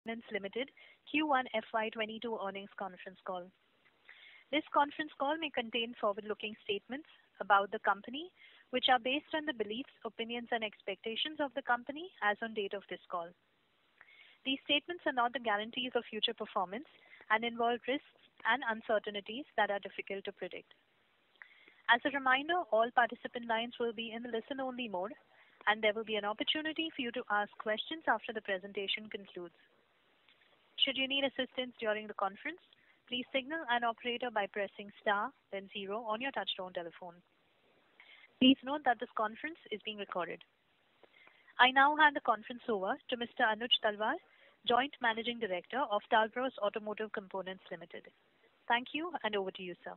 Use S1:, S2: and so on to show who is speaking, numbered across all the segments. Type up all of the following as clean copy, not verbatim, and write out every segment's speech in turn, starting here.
S1: Components Limited Q1 FY22 earnings conference call. This conference call may contain forward-looking statements about the company, which are based on the beliefs, opinions, and expectations of the company as on date of this call. These statements are not the guarantees of future performance and involve risks and uncertainties that are difficult to predict. As a reminder, all participant lines will be in the listen-only mode, and there will be an opportunity for you to ask questions after the presentation concludes. Should you need assistance during the conference, please signal an operator by pressing star, then 0 on your touchtone telephone. Please note that this conference is being recorded. I now hand the conference over to Mr. Anuj Talwar, Joint Managing Director of Talbros Automotive Components Limited. Thank you, and over to you, sir.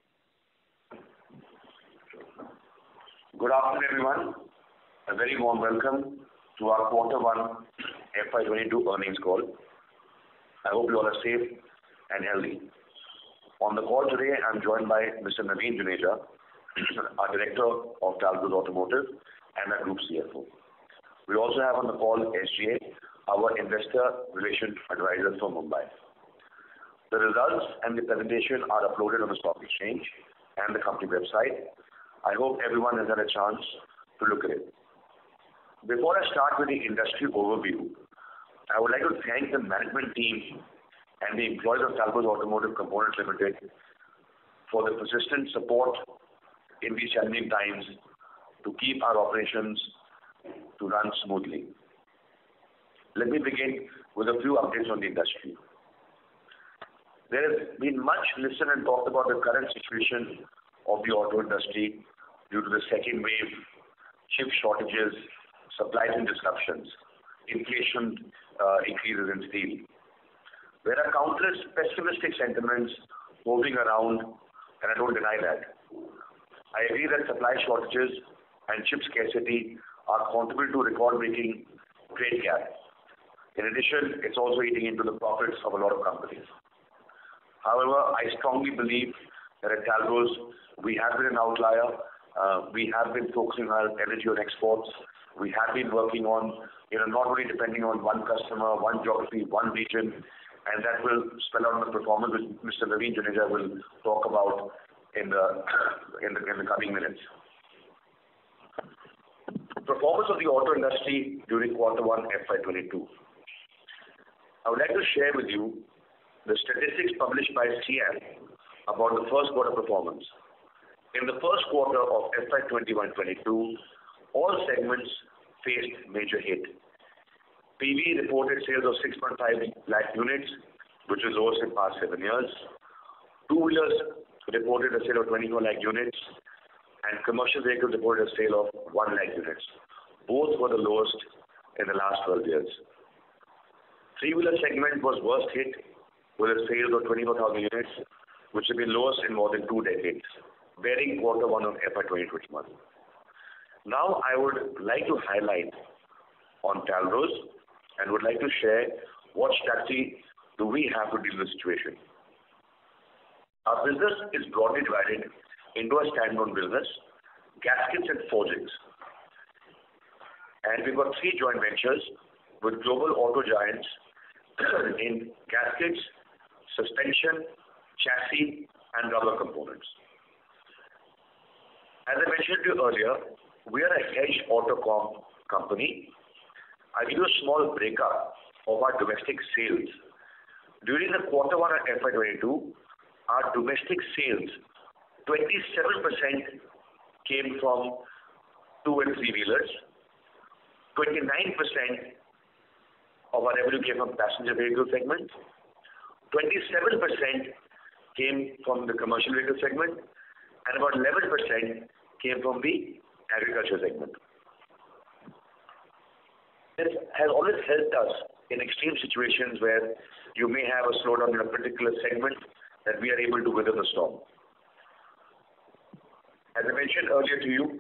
S2: Good afternoon, everyone. A very warm welcome to our Q1 FY22 earnings call. I hope you all are safe and healthy. On the call today, I'm joined by Mr. Naveen Juneja, our Director of Talbros Automotive and our Group CFO. We also have on the call SGA, our Investor Relations Advisor from Mumbai. The results and the presentation are uploaded on the stock exchange and the company website. I hope everyone has had a chance to look at it. Before I start with the industry overview, I would like to thank the management team and the employees of Talbros Automotive Components Limited for the persistent support in these challenging times to keep our operations to run smoothly. Let me begin with a few updates on the industry. There has been much listened and talked about the current situation of the auto industry due to the second wave, chip shortages, supply chain disruptions, inflation increases in steel. There are countless pessimistic sentiments moving around, and I don't deny that. I agree that supply shortages and chip scarcity are contributing to record-breaking trade gap. In addition, it's also eating into the profits of a lot of companies. However, I strongly believe that at Talbros, we have been an outlier. We have been focusing our energy on exports. We have been working on, not only depending on one customer, one geography, one region, and that will spell out in the performance which Mr. Naveen Juneja will talk about in the coming minutes. Performance of the auto industry during Q1 FY22. I would like to share with you the statistics published by SIAM about the first quarter performance. In the first quarter of FY21-22, all segments faced major hit. PV reported sales of 6.5 lakh units, which is lowest in past 7 years. Two-wheelers reported a sale of 24 lakh units, and commercial vehicles reported a sale of 1 lakh units. Both were the lowest in the last 12 years. Three-wheeler segment was worst hit with a sale of 24,000 units, which have been lowest in more than 2 decades, bearing Q1 of FY2021. Now I would like to highlight on Talbros and would like to share what strategy do we have to deal with the situation. Our business is broadly divided into a standalone business, gaskets and forgings. And we've got 3 joint ventures with global auto giants in gaskets, suspension, chassis, and rubber components. As I mentioned to you earlier, we are a hedged autocom company. I'll give you a small breakup of our domestic sales. During the Q1 of FY22, our domestic sales, 27% came from 2 and 3 wheelers, 29% of our revenue came from passenger vehicle segment, 27% came from the commercial vehicle segment, and about 11% came from the agriculture segment. This has always helped us in extreme situations where you may have a slowdown in a particular segment that we are able to weather the storm. As I mentioned earlier to you,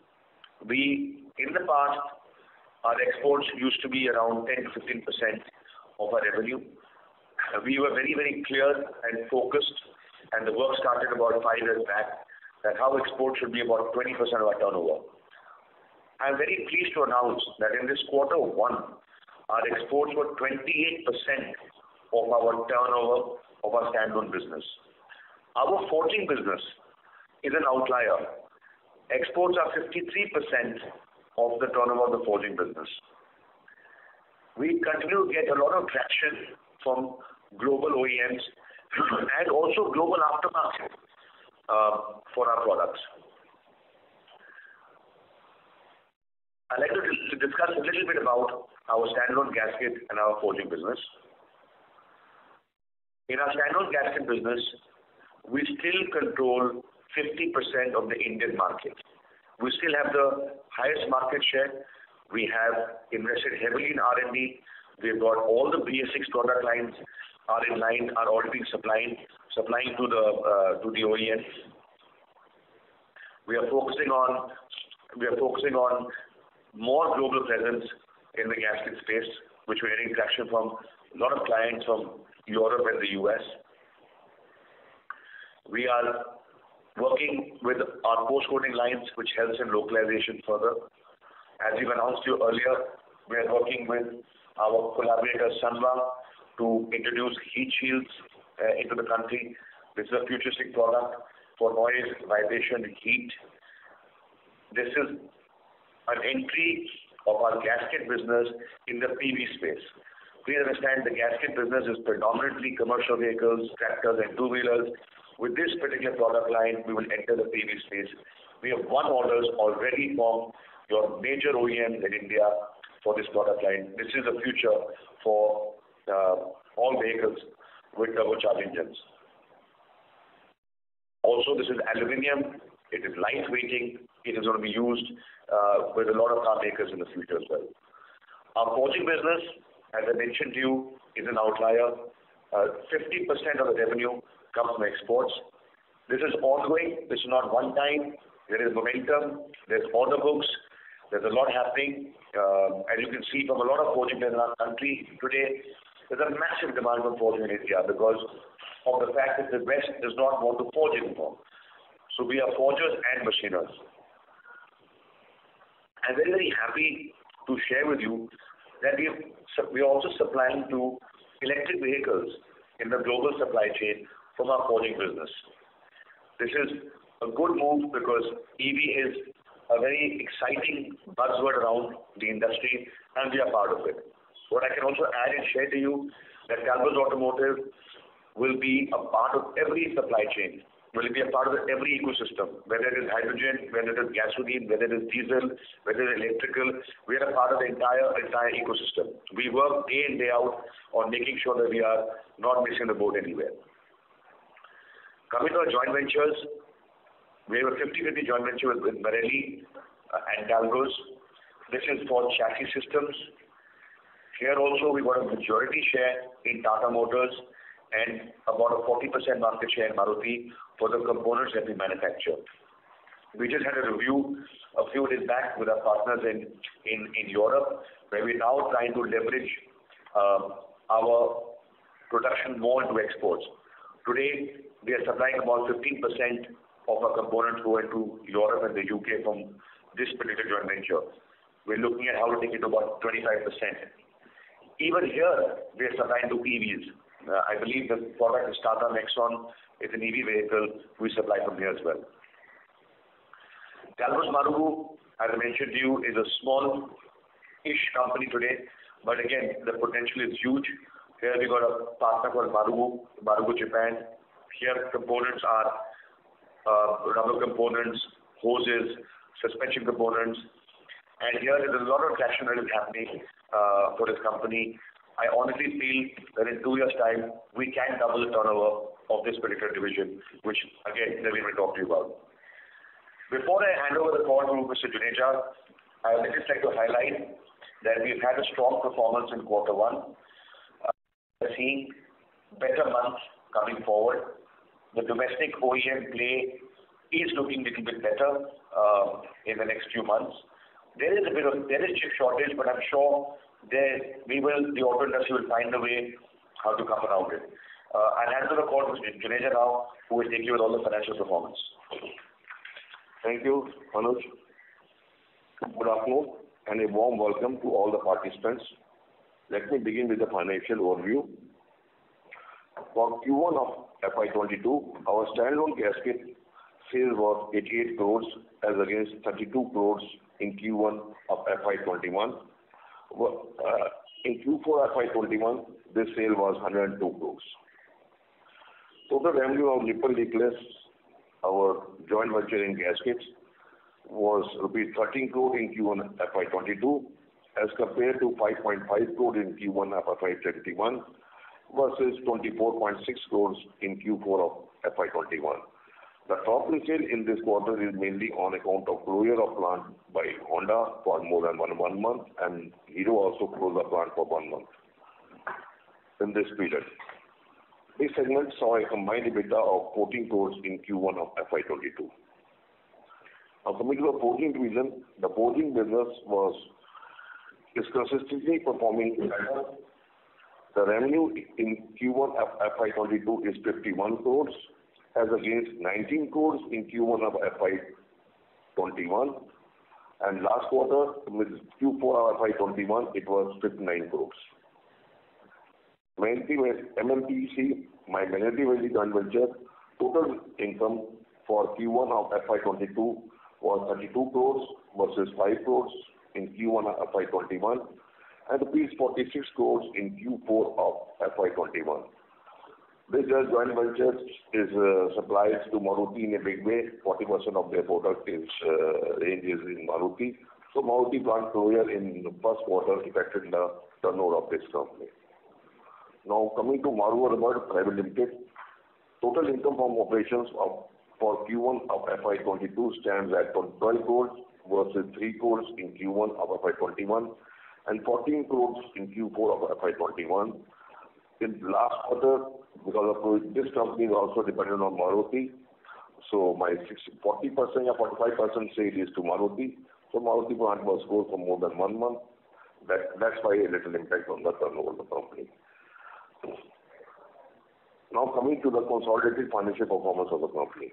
S2: in the past, our exports used to be around 10 to 15% of our revenue. We were very, very clear and focused, and the work started about 5 years back, that how exports should be about 20% of our turnover. I'm very pleased to announce that in this Q1, our exports were 28% of our turnover of our standalone business. Our forging business is an outlier. Exports are 53% of the turnover of the forging business. We continue to get a lot of traction from global OEMs and also global aftermarket for our products. I'd like to discuss a little bit about our standalone gasket and our forging business. In our standalone gasket business, we still control 50% of the Indian market. We still have the highest market share. We have invested heavily in R&D. We've got all the BS6 product lines are in line, are already supplying to the OEMs. We are focusing on more global presence in the gasket space, which we're getting traction from a lot of clients from Europe and the US. We are working with our post-coating lines, which helps in localization further. As we've announced to you earlier, we are working with our collaborator Sunva to introduce heat shields into the country. This is a futuristic product for noise, vibration, heat. This is an entry of our gasket business in the PV space. Please understand the gasket business is predominantly commercial vehicles, tractors and two-wheelers. With this particular product line, we will enter the PV space. We have won orders already from your major OEMs in India for this product line. This is the future for all vehicles with turbocharged engines. Also, this is aluminium. It is lightweighting. It is going to be used with a lot of car makers in the future as well. Our forging business, as I mentioned to you, is an outlier. 50% of the revenue comes from exports. This is ongoing. This is not one time. There is momentum. There's order books. There's a lot happening. As you can see from a lot of forging in our country today, there's a massive demand for forging in India because of the fact that the West does not want to forge anymore. So we are forgers and machiners. I'm very, very happy to share with you that we are also supplying to electric vehicles in the global supply chain from our forging business. This is a good move because EV is a very exciting buzzword around the industry and we are part of it. What I can also add and share to you that Galvus Automotive will be a part of every supply chain, will be a part of every ecosystem, whether it is hydrogen, whether it is gasoline, whether it is diesel, whether it is electrical. We are a part of the entire ecosystem. We work day in, day out on making sure that we are not missing the boat anywhere. Coming to our joint ventures, we have a 50-50 joint venture with Marelli and Galvus. This is for chassis systems. Here also we got a majority share in Tata Motors and about a 40% market share in Maruti for the components that we manufacture. We just had a review a few days back with our partners in Europe, where we're now trying to leverage our production more into exports. Today, we are supplying about 15% of our components go into Europe and the UK from this particular joint venture. We're looking at how to take it to about 25%. Even here, we are supplying to EVs. I believe the product is Tata Nexon. It's an EV vehicle. We supply from here as well. Galvus Marugu, as I mentioned to you, is a small-ish company today, but again, the potential is huge. Here we got a partner called Marugu Japan. Here components are rubber components, hoses, suspension components, and here there's a lot of traction that is happening for this company. I honestly feel that in 2 years' time, we can double the turnover of this particular division, which again, Naveen will talk to you about. Before I hand over the call to Mr. Juneja, I would just like to highlight that we've had a strong performance in quarter one. We're seeing better months coming forward. The domestic OEM play is looking a little bit better in the next few months. There is chip shortage, but I'm sure the auto industry will find a way how to come around it. I'll hand over the call to Juneja now, who will take you with all the financial performance.
S3: Thank you, Anuj. Good afternoon and a warm welcome to all the participants. Let me begin with the financial overview. For Q1 of FY22, our standalone gasket sales was 88 crores as against 32 crores in Q1 of FY21. In Q4 FY21, this sale was 102 crores. Total revenue of Nippon Linkless, our joint venture in gaskets, was rupees 13 crore in Q1 FY22 as compared to 5.5 crore in Q1 of FY21 versus 24.6 crores in Q4 of FY21. The drop in sale in this quarter is mainly on account of closure of plant by Honda for more than one month, and Hero also closed the plant for 1 month in this period. This segment saw a combined EBITDA of 14 crores in Q1 of FY22. Now coming to the forging division, the forging business is consistently performing better. The revenue in Q1 of FY22 is 51 crores as against 19 crores in Q1 of FY21, and last quarter with Q4 of FY21 it was 59 crores. MMPEC, my minority joint venture, total income for Q1 of FY22 was 32 crores versus 5 crores in Q1 of FY21 and rupees 46 crores in Q4 of FY21. This joint venture is supplies to Maruti in a big way. 40% of their product range is in Maruti. So Maruti plant closure in the first quarter affected the turnover of this company. Now coming to Maruti Rubber Private Limited, total income from operations for Q1 of FY22 stands at 12 crores versus 3 crores in Q1 of FY21 and 14 crores in Q4 of FY21. In last quarter, because of this company is also dependent on Maruti, so my 40% or 45% sale is to Maruti. So Maruti plant was closed for more than 1 month. That's why a little impact on the turnover of the company. Now coming to the consolidated financial performance of the company.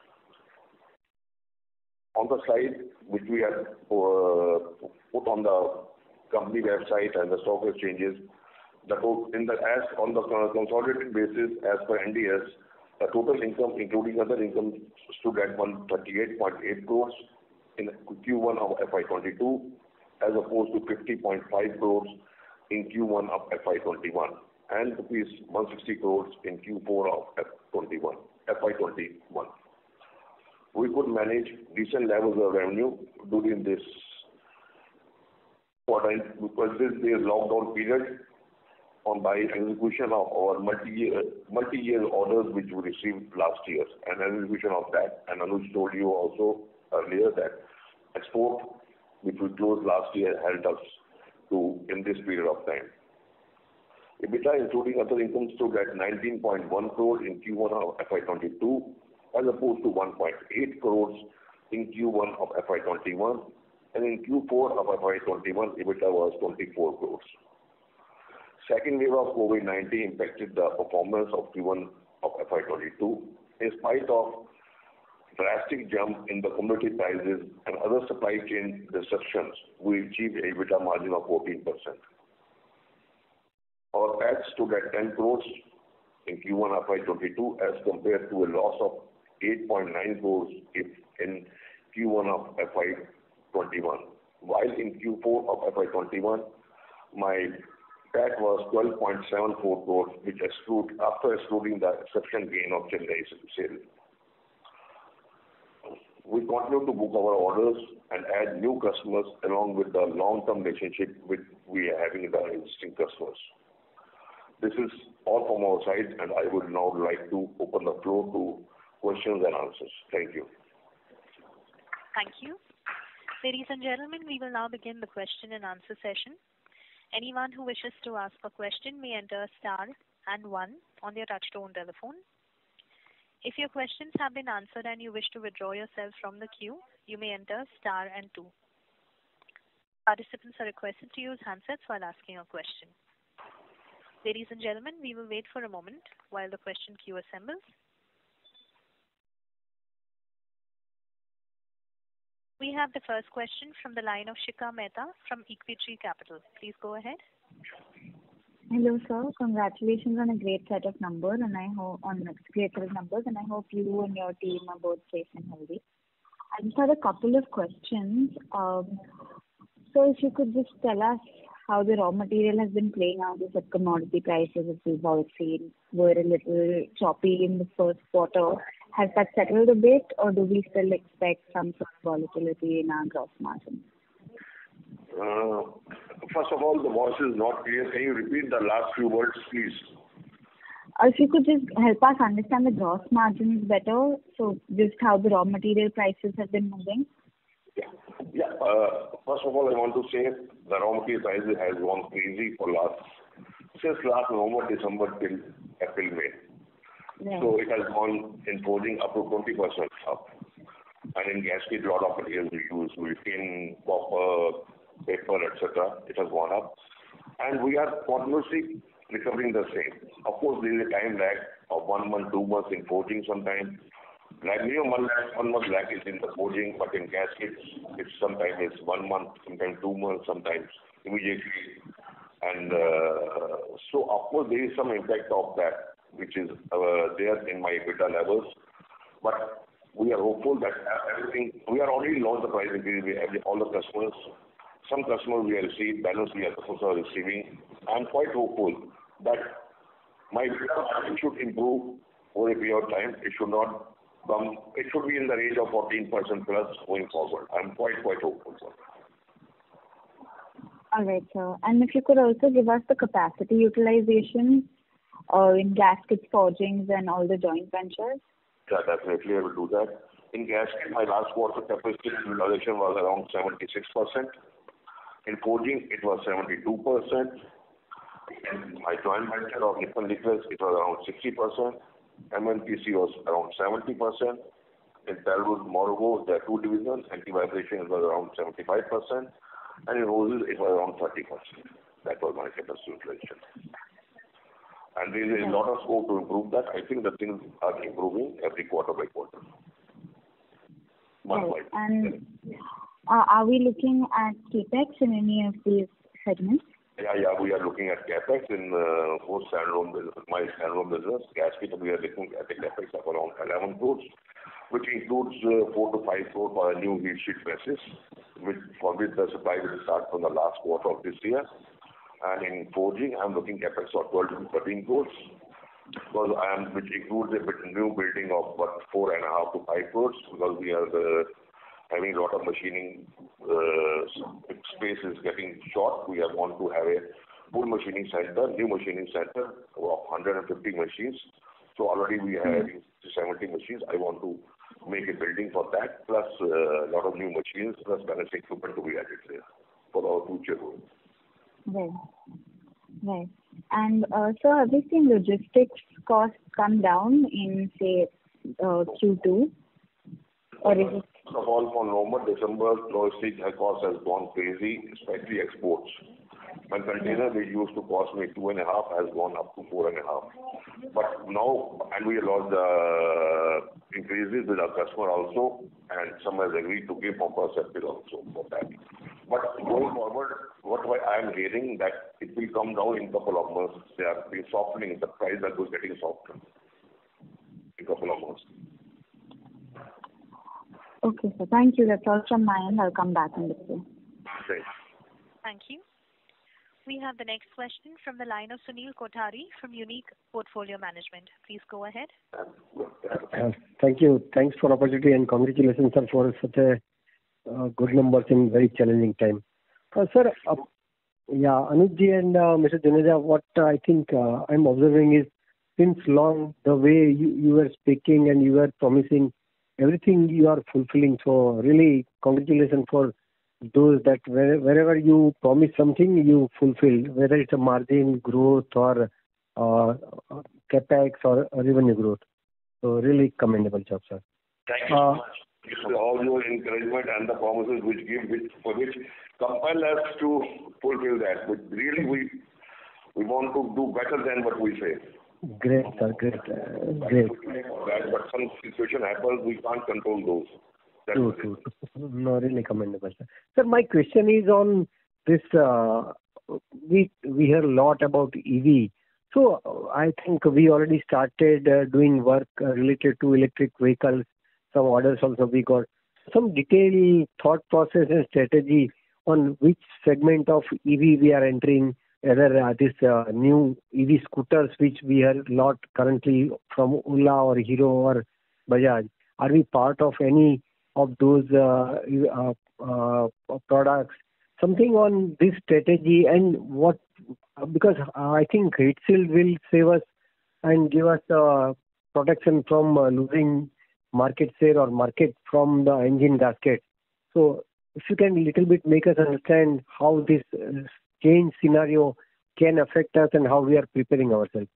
S3: On the slide which we have put on the company website and the stock exchanges, on the consolidated basis as per NDS, the total income including other income stood at 138.8 crores in Q1 of FY22 as opposed to 50.5 crores in Q1 of FY21 and rupees 160 crores in Q4 of FY21. We could manage decent levels of revenue during this quarter because this is the lockdown period by execution of our multi-year orders which we received last year and execution of that. And Anuj told you also earlier that export which we closed last year helped us in this period of time. EBITDA including other income stood at 19.1 crores in Q1 of FY22 as opposed to 1.8 crores in Q1 of FY21 and in Q4 of FY21 EBITDA was 24 crores. Second wave of COVID-19 impacted the performance of Q1 of FY22. In spite of drastic jump in the commodity prices and other supply chain disruptions, we achieved a EBITDA margin of 14%. Our PAT stood at 10 crores in Q1 FY22 as compared to a loss of 8.9 crores in Q1 of FY21. While in Q4 of FY21, my PAT was 12.74 crores, which after excluding the exception gain of Chennai sale. We continue to book our orders and add new customers along with the long-term relationship which we are having with our existing customers. This is all from our side, and I would now like to open the floor to questions and answers. Thank you.
S1: Thank you. Ladies and gentlemen, we will now begin the question and answer session. Anyone who wishes to ask a question may enter star and 1 on their touchtone telephone. If your questions have been answered and you wish to withdraw yourself from the queue, you may enter star and 2. Participants are requested to use handsets while asking a question. Ladies and gentlemen, we will wait for a moment while the question queue assembles. We have the first question from the line of Shikha Mehta from Equitree Capital. Please go ahead.
S4: Hello, sir. Congratulations on a great set of numbers, and I hope and I hope you and your team are both safe and healthy. I just had a couple of questions. So if you could just tell us how the raw material has been playing out, as the commodity prices, as we've all seen, were a little choppy in the first quarter. Has that settled a bit, or do we still expect some sort of volatility in our gross margin?
S3: First of all, the voice is not clear. Can you repeat the last few words, please?
S4: If you could just help us understand the gross margins better, so just how the raw material prices have been moving.
S3: Yeah. First of all, I want to say the raw material prices has gone crazy since last November, December till April, May.
S4: Yeah.
S3: So it has gone in forging up to 20% up. And in gasket, a lot of materials we use, tin, copper, paper, etc. It has gone up. And we are continuously recovering the same. Of course, there is a time lag of 1 month, 2 months in forging sometimes. Like minimum 1 month lag is in the forging, but in gaskets, it's sometimes it's 1 month, sometimes 2 months, sometimes immediately. And so, of course, there is some impact of that, which is there in my EBITDA levels. But we are hopeful that we are already launched the price increase. We have all the customers. Some customers we have received, balance we are also receiving. I'm quite hopeful that my EBITDA margin should improve over a period of time. It should not come. It should be in the range of 14% plus going forward. I'm quite hopeful for that.
S4: All right, sir. And if you could also give us the capacity utilization in gaskets, forgings, and all the joint ventures.
S3: Yeah, definitely I will do that. In gasket, my last quarter capacity utilization was around 76%. In forging, it was 72%. In my joint venture of Nippon Liquors, it was around 60%. MNPC was around 70%. In Talwood, Morrigo, there are two divisions. Anti-vibration was around 75%. And in hoses, it was around 30%. That was my capacity utilization. And there is a lot of scope to improve that. I think the things are improving every quarter by quarter.
S4: And are we looking at capex in any of these segments?
S3: Yeah, we are looking at capex in both my standalone business. Gasket, we are looking at a capex of around 11 crores, which includes 4 to 5 crores for a new heat sheet presses, for which the supply will start from the last quarter of this year. And in forging, I'm looking capex of 12 to 13 crores, which includes a new building of 4.5 to 5 crores, because we are having a lot of machining space is getting short. We want to have a full machining center, new machining center of 150 machines. So already we have 70 machines. I want to make a building for that, plus a lot of new machines, plus balancing equipment to be added there for our future growth.
S4: Right. And so have you seen logistics costs come down in, say, Q2? Or is it?
S3: First of all, for November, December, logistics cost has gone crazy, especially exports. My container which used to cost me 2.5 has gone up to 4.5. But now, and we lost the increases with our customer also, and some has agreed to give bumper circle also for that. But going forward, what I am hearing that it will come down in a couple of months. They are been softening. The price are getting softer in a couple of months.
S4: Okay, sir. Thank you. That's all from my end. I'll come back in the queue.
S3: Okay.
S1: Thank you. We have the next question from the line of Sunil Kothari from Unique Portfolio Management. Please go ahead.
S5: Thank you. Thanks for the opportunity and congratulations, sir, for such a good numbers in very challenging time. Sir, Anuj and Mr. Juneja, what I think I'm observing is since long the way you were speaking and you were promising everything you are fulfilling. So really congratulations for those that wherever you promise something you fulfill, whether it's a margin growth or capex or revenue growth. So really commendable job, sir.
S3: Thank you so much. All your encouragement and the promises for which compel us to fulfill that. But really we want to do better than what we say.
S5: Great, sir. Great.
S3: But some situation happens, we can't control those.
S5: True. No, really commendable, sir. Sir, my question is on this we hear a lot about EV. So I think we already started doing work related to electric vehicles. Some orders also we got. Some detailed thought process and strategy on which segment of EV we are entering, whether this new EV scooters which we hear a lot currently from Ola or Hero or Bajaj. Are we part of any of those products? Something on this strategy and what, because I think HEATSIL will save us and give us protection from losing market share or market from the engine gasket. So if you can little bit make us understand how this change scenario can affect us and how we are preparing ourselves.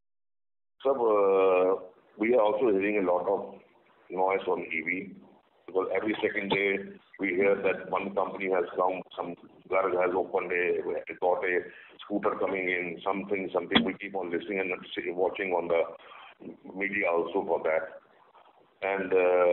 S3: So we are also hearing a lot of noise on EV, because every second day we hear that one company has come, some garage has opened got a scooter coming in, something. We keep on listening and watching on the media also for that. And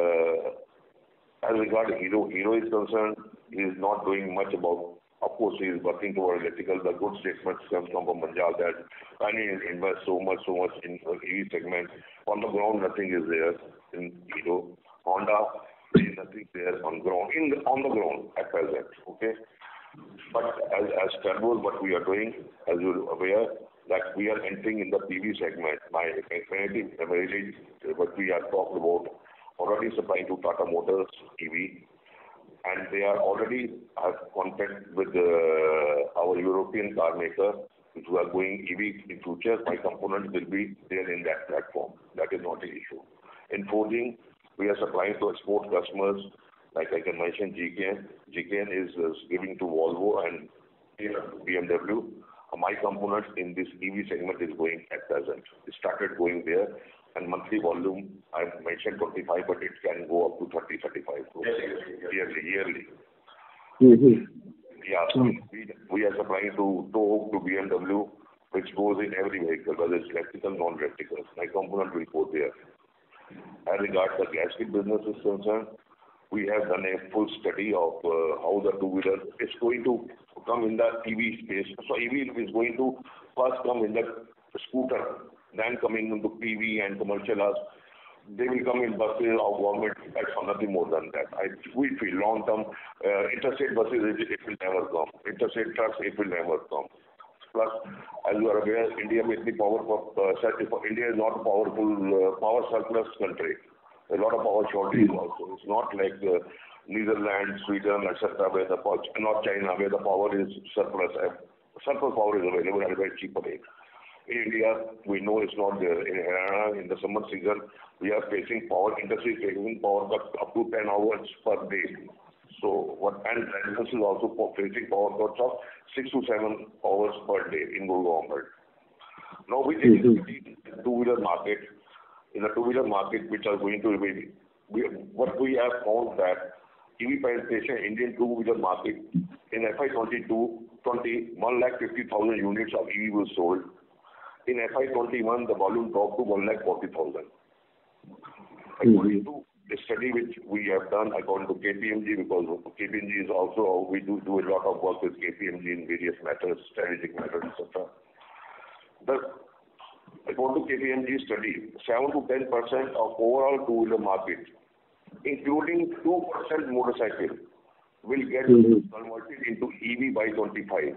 S3: as regards Hero is concerned, he is not doing much about. Of course, he is working toward electrical. The good statements come from Manjal that I need to invest so much in EV segment. On the ground, nothing is there in Hero. Honda, there is nothing there on the ground at present. Okay, but as turbos, what we are doing, as you are aware, that we are entering in the PV segment. My Infinity, what we are talking about, already supplying to Tata Motors EV. And they are already have contact with our European car maker, which we are going EV in future. My components will be there in that platform. That is not an issue. In forging, we are supplying to export customers, like I can mention GKN. GKN is giving to Volvo and BMW. My components in this EV segment is going at present. It started going there. And monthly volume, I mentioned 25, but it can go up to 30, 35 yearly.
S5: Mm-hmm.
S3: Yeah, so we are supplying to BMW, which goes in every vehicle, whether it's electrical, non-electrical. My component will go there. As regards the gasket business is concerned, we have done a full study of how the two-wheeler is going to come in the EV space. So EV is going to first come in the scooter, then coming into PV and commercial cars. They will come in buses or government tax or nothing more than that. We feel long-term, interstate buses, it will never come. Interstate trucks, it will never come. Plus, as you are aware, India is the India is not a powerful, power surplus country. A lot of power shortage also. It's not like Netherlands, Sweden, etc., where the power, not China, where the power is surplus. Surplus power is available at a very cheap rate. In India, we know it's not there. In Haryana, in the summer season, we are facing power, industry facing power cuts up to 10 hours per day. So, and this is also facing power cuts of 6 to 7 hours per day in Gurgaon. Now, we take the two-wheeler market. In the two-wheeler market, which are going to be, what we have found that EV penetration Indian two-wheeler market in FY 2020, 150,000 units of EV was sold. In FY21, the volume dropped to 140,000. According to the study which we have done, according to KPMG, because KPMG is also, we do a lot of work with KPMG in various matters, strategic matters, etc. According to KPMG study, 7 to 10% of overall two-wheeler market, including 2% motorcycle, will get converted into EV by 25.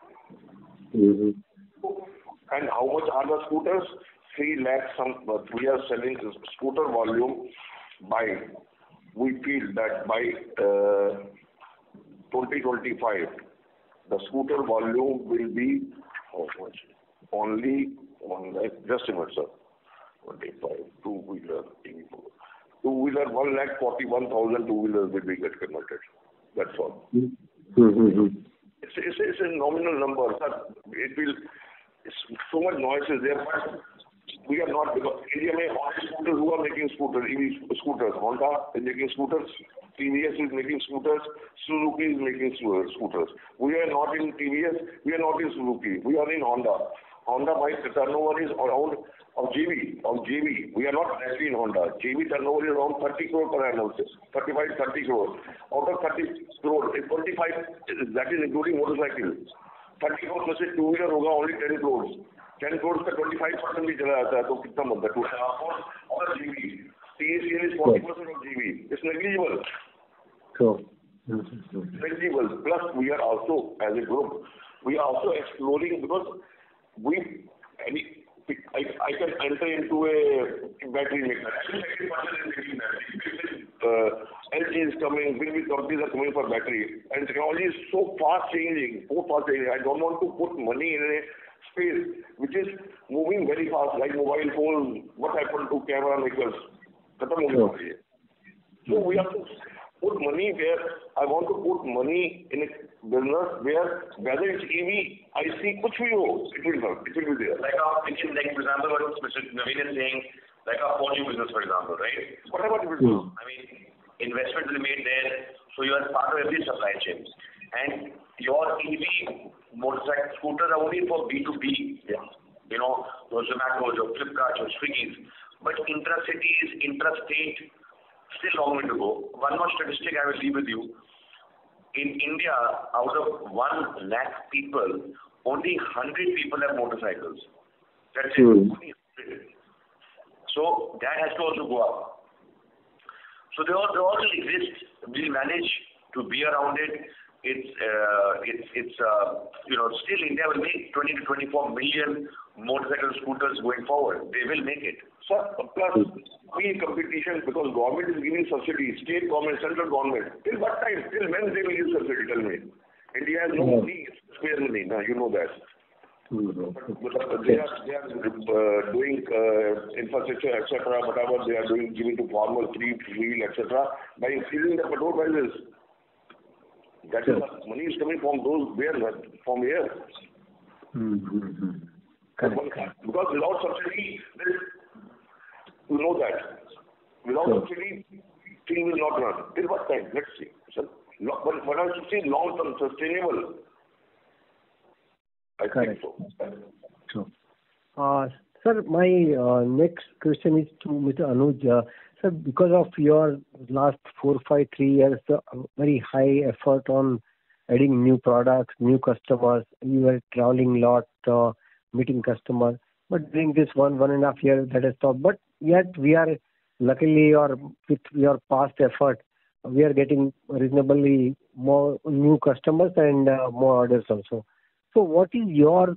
S3: And how much are the scooters? 3 lakhs. We are selling scooter volume we feel that by 2025, the scooter volume will be how much? Only 1 lakh. Just a minute, sir. 25 two-wheeler, two-wheeler 1,41,000 two-wheelers will be get converted. That's all. It's a nominal number, sir. So much noise is there, but we are not, because India may scooters, who are making scooters, EV scooters. Honda is making scooters, TVS is making scooters, Suzuki is making scooters. We are not in TVS, we are not in Suzuki, we are in Honda. Honda by turnover is around of JV. We are not actually in Honda. JV turnover is around 30 crore per annum, 30 crore. Out of 30 crore, 25, that is including motorcycles. 30 crores में से two-wheeler होगा only 10 crores. 10 crores का 25% भी चला जाता है तो कितना बनता है? और GV. TACL is 40% of GV. It's negligible.
S5: Sure.
S3: Negligible. Plus, we are also, as a group, we are also exploring because I can enter into a battery maker. LG is coming, big companies are coming for battery, and technology is so fast changing. I don't want to put money in a space which is moving very fast, like mobile phone. What happened to camera makers? Sure. So we have to put money where I want to put money in a business where whether it's EV, IC, kuch bhi ho, it will be there.
S2: Like for example, what Mr. Naveen is saying, like our forging business, for example, right?
S3: Whatever it will do.
S2: I mean, investment will be made there, so you are part of every supply chain. And your EV motorcycle scooters are only for B2B. Yeah. You know, your Zomato, your Flipkart, your Swiggy's. But intra-cities, intra-state, still long way to go. One more statistic I will leave with you. In India, out of 1 lakh people, only 100 people have motorcycles. That's it. Only 100. So that has to also go up. So they all exist. We manage to be around it. It's still India will make 20 to 24 million motorcycle scooters going forward. They will make it.
S3: So plus we competition because government is giving subsidy, state government, central government. Till what time? Till when they will give subsidy? Tell me. India has no money, spare money. Now you know that. But they are doing infrastructure, etc. Whatever they are doing, giving to farmers free wheel, etc. By increasing the petrol prices. That is money is coming from those from here. Because without subsidy, you know that. Without subsidy, things will not run. Till what time? Let's see. So, but I should say long-term, sustainable. I think so.
S5: Sure. Sir, my next question is to Mr. Anuj. Sir, because of your last 3 years, very high effort on adding new products, new customers, you were traveling a lot, meeting customers. But during this 1.5 years, that has stopped. But yet we are, luckily, or with your past effort, we are getting reasonably more new customers and more orders also. So what is your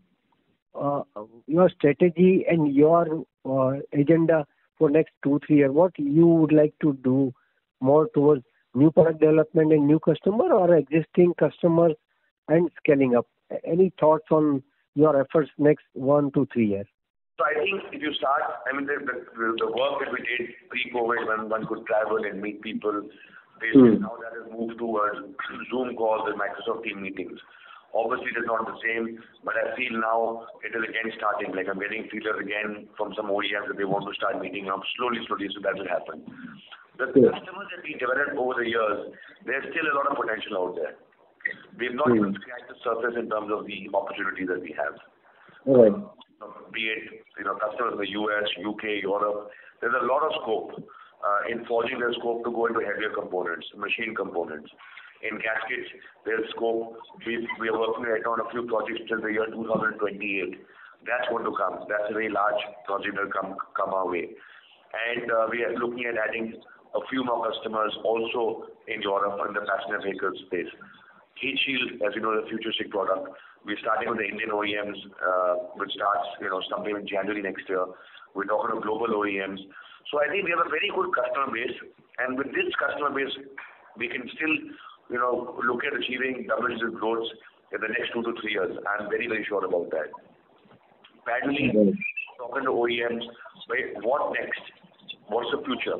S5: strategy and your agenda for next 2-3 years? What you would like to do more towards new product development and new customer or existing customers and scaling up? Any thoughts on your efforts next 1 to 3 years?
S2: So I think if you start, I mean, the work that we did pre-COVID when one could travel and meet people, now that has moved towards Zoom calls and Microsoft Teams meetings. Obviously, it is not the same, but I feel now it is again starting. Like I'm getting feelers again from some OEMs that they want to start meeting up slowly, so that will happen. The customers that we developed over the years, there's still a lot of potential out there. We've not even scratched the surface in terms of the opportunities that we have.
S5: Right.
S2: Be it customers in the US, UK, Europe, there's a lot of scope. In forging, there's scope to go into heavier components, machine components. In gaskets, there's scope. We are working right now on a few projects till the year 2028. That's going to come. That's a very large project that will come our way. And we are looking at adding a few more customers also in Europe in the passenger vehicle space. Heat shield, as you know, the futuristic product. We're starting with the Indian OEMs, which starts, sometime in January next year. We're talking to global OEMs. So I think we have a very good customer base, and with this customer base, we can still, look at achieving double-digit growth in the next 2 to 3 years. I'm very, very sure about that. Parallelly, talking to OEMs, right, what next? What's the future?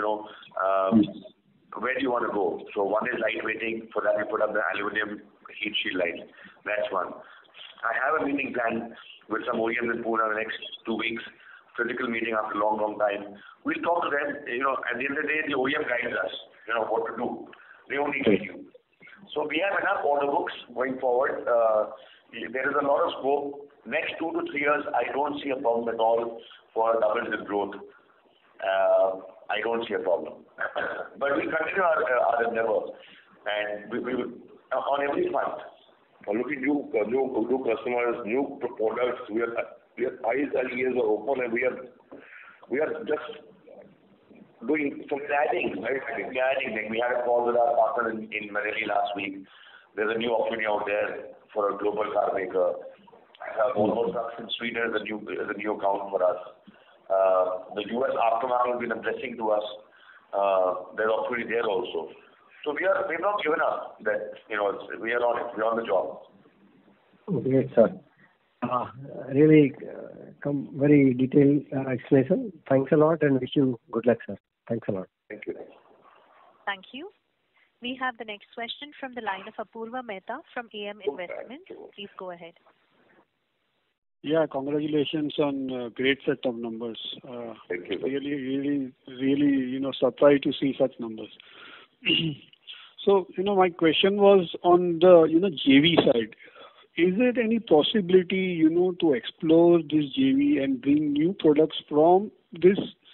S2: Where do you want to go? So one is lightweighting. For that, we put up the aluminum heat shield line. That's one. I have a meeting planned with some OEMs in Pune in the next 2 weeks. Physical meeting after a long, long time. We'll talk to them. At the end of the day, the OEM guides us, what to do. They only guide you. So we have enough order books going forward. There is a lot of scope. Next 2 to 3 years, I don't see a problem at all for double-digit growth. I don't see a problem. But we continue our endeavor, and we will, on every front,
S3: looking new customers, new products. Our eyes and ears are open, and we are just doing some adding, right?
S2: Adding. We had a call with our partner in Marelli last week. There's a new opportunity out there for a global car maker. Volvo Trucks in Sweden is a new account for us. The US aftermarket has been a blessing to us. There's opportunity there also. So we've not given up. That we are on it. We're on the job.
S5: Great, sir. Really, very detailed explanation. Thanks a lot, and wish you good luck, sir. Thanks a lot.
S3: Thank you.
S1: Thank you. We have the next question from the line of Apurva Mehta from AM Investments. Please go ahead.
S6: Yeah, congratulations on great set of numbers.
S3: Thank you.
S6: Really, surprised to see such numbers. So, my question was on the, JV side. Is there any possibility, to explore this JV and bring new products from this,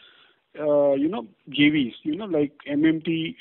S6: JVs? Like MMT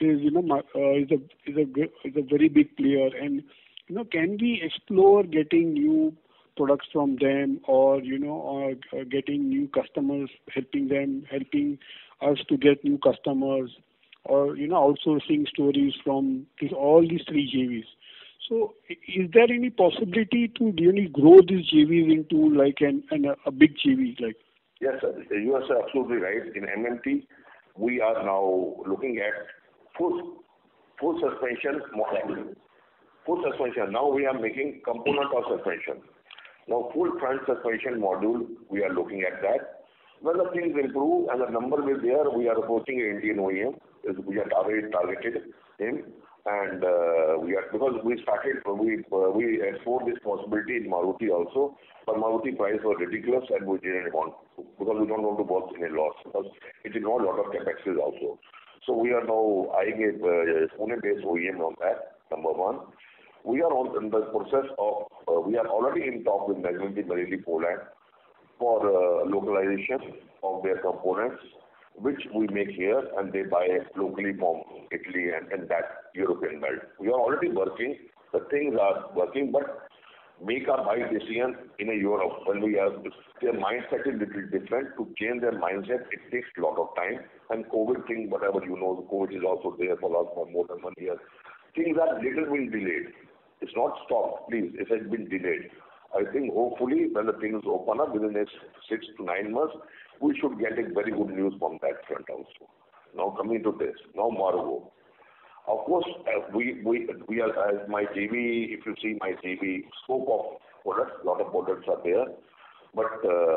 S6: is a very big player, and can we explore getting new products from them, or getting new customers, helping us to get new customers, or outsourcing stories from all these three JVs? So, is there any possibility to really grow these JVs into like a big JV like?
S3: Yes, sir. You are absolutely right. In MMT, we are now looking at full suspension model. Full suspension. Now we are making component of suspension. Now full front suspension module, we are looking at that. When the things improve and the number is there, we are approaching an Indian OEM. We are targeted him, and because we explored this possibility in Maruti also, but Maruti price was ridiculous, and we didn't want to, because we don't want to work in a loss, because it involves a lot of capexes also. So we are now eyeing a Pune-based OEM on that. Number one, we are in the process of we are already in talk with Marelli Poland for localization of their components, which we make here, and they buy locally from Italy and that European belt. We are already working. The things are working, but make or buy decision in Europe, when we have their mindset is little different. To change their mindset, it takes a lot of time. And COVID thing, whatever the COVID is also there for us for more than 1 year. Things are little bit delayed. It's not stopped, please. It has been delayed. I think hopefully when the things open up within the next 6 to 9 months, we should get a very good news from that front also. Now coming to this, now Marugo. Of course, we are, as my JV, if you see my JV scope of products, a lot of products are there. But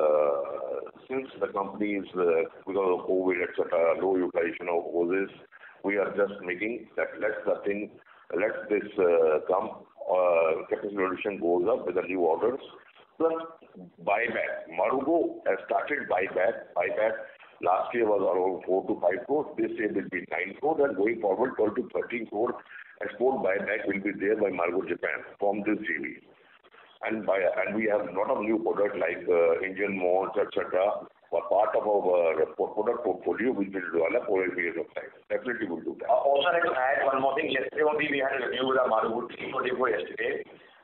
S3: since the company is, because of COVID, etc., low utilization of hoses, we are just making that let this come, capacity utilization goes up with the new orders. Plus buyback. Marugo has started buyback. Last year was around 4 to 5 crores. This year will be 9 crores, and going forward 12 to 13 crores export buyback will be there by Marugo Japan from this JV. And we have a lot of new products like engine mounts, etc. For part of our product portfolio, we will develop over a period of time. Definitely will do that.
S2: Also, I'd like to add one more thing. Yesterday only we had a review with our Marugo team yesterday.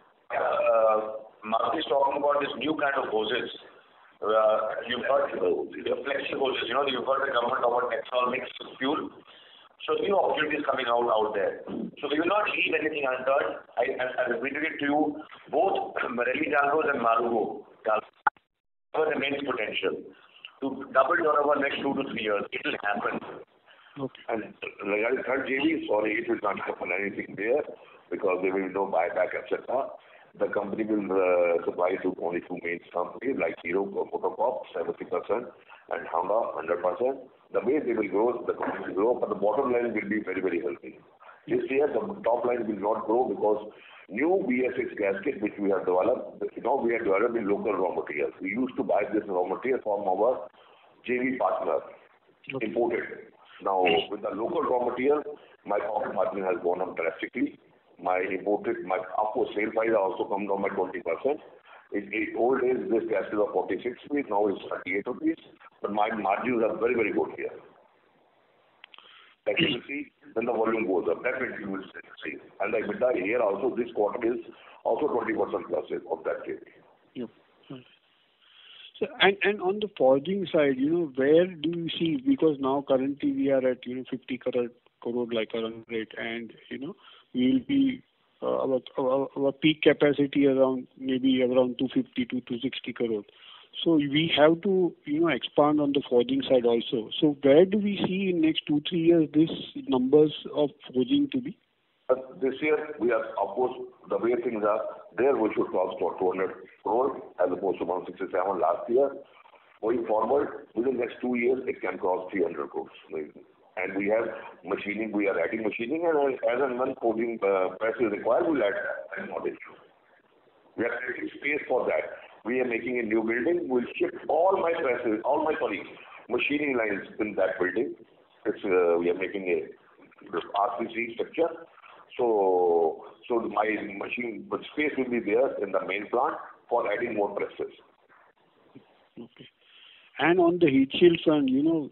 S2: Maruti is talking about this new kind of hoses. You've heard the flexi hoses. You've heard the government about ethanol mixed fuel. So new opportunities coming out there. So we will not leave anything undone. I repeated it to you. Both Marelli Galvos and Marugo Galvos have immense potential to double turnover next 2 to 3 years. It will happen.
S6: Okay.
S3: And regarding third JV, sorry, it will not happen anything there because there will be no buyback, etc. The company will supply to only 2 main companies like Hero, Motocop, 70%, and Honda, 100%. The way they will grow, the company will grow, but the bottom line will be very, very healthy. This year, the top line will not grow because new BS6 gasket which we have developed, we have developed in local raw materials. We used to buy this raw material from our JV partner, imported. Now, with the local raw material, my profit margin has gone up drastically. My of course, sale price also come down by 20%. In old days, this gasket was 46 rupees, now it's 38 rupees. But my margins are very, very good here. Like you see, then the volume goes up. That will you will see. And the EBITDA here also, this quarter is also 20% plus of that rate.
S6: Yep. So, and on the forging side, where do you see, because now currently we are at, 50 crore like a run rate, and, we will be, our peak capacity maybe around 250 to 260 crore. So we have to, expand on the forging side also. So where do we see in next 2-3 years this numbers of forging to be?
S3: This year, we are, of course, the way things are, there we should cross for 200 crore as opposed to 167 last year. Going forward, within the next 2 years, it can cross 300 crores. And we have machining, we are adding machining, and as and when forging press is required, we'll add knowledge. We are creating space for that. We are making a new building. We'll shift all my machining lines in that building. We are making a RCC structure. So my machine space will be there in the main plant for adding more presses.
S6: Okay. And on the heat shield front,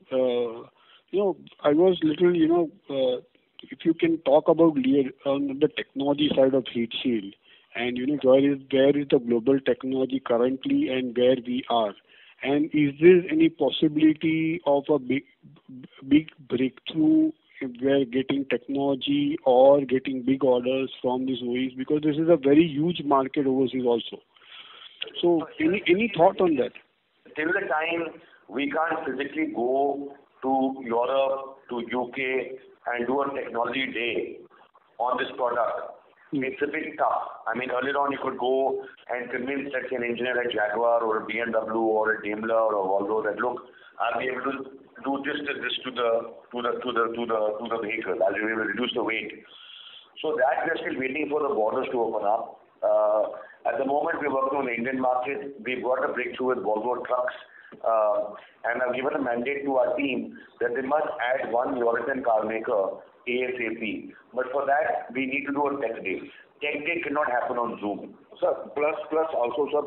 S6: I was little, if you can talk about on the technology side of heat shield, and where is the global technology currently and where we are, and is there any possibility of a big breakthrough where getting technology or getting big orders from these OEs, because this is a very huge market overseas also. So any thought on that?
S2: Till the time we can't physically go to Europe, to UK and do a technology day on this product, it's a bit tough. I mean, earlier on you could go and convince, let's say, an engineer at Jaguar or a BMW or a Daimler or Volvo that, look, I'll be able to do this to the vehicle. I'll be able to reduce the weight. So that we're still waiting for the borders to open up. At the moment, we're working on the Indian market. We've got a breakthrough with Volvo Trucks. And I've given a mandate to our team that they must add one European car maker ASAP. But for that, we need to do a tech day. Tech day cannot happen on Zoom.
S3: Sir, plus also, sir,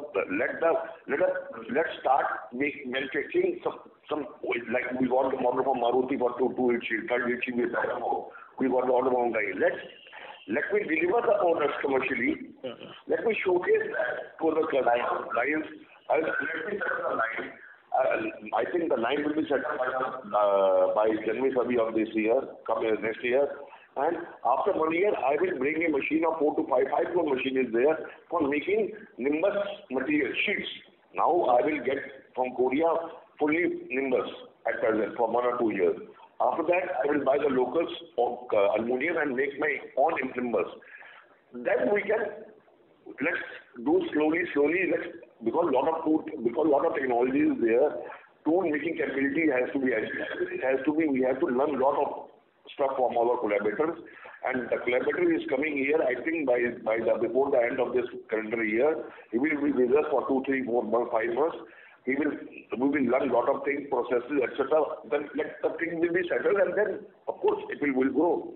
S3: let's start manufacturing some like we got the order from Maruti for two heat shield, third heat shield we got the order from Hyundai. Let me deliver the orders commercially. Let me showcase that to the clients. Let me set up the line. I think the line will be set up by January, February of this year, next year. And after 1 year, I will bring a machine of 4 to 5 crore machine is there for making Nimbus material sheets. Now I will get from Korea fully Nimbus at present for 1 or 2 years. After that, I will buy the locals of aluminum and make my own Nimbus. Then we can, let's do slowly, because a lot of technology is there, tool making capability has to be, we have to learn a lot of stuff from our collaborators, and the collaborator is coming here, I think before the end of this calendar year, he will be with us for 2, 3, 4 months, 5 months. We will learn a lot of things, processes, etc. Then the thing will be settled, and then of course it will grow.